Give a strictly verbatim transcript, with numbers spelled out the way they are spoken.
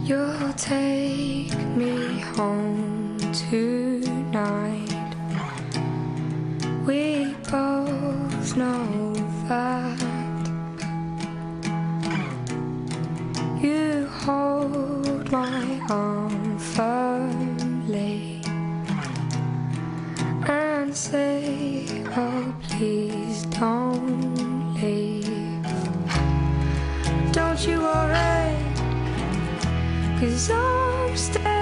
You'll take me home tonight. We both know that. You hold my arm firmly and say, oh, please don't leave. Don't you worry, 'cause I'm staying.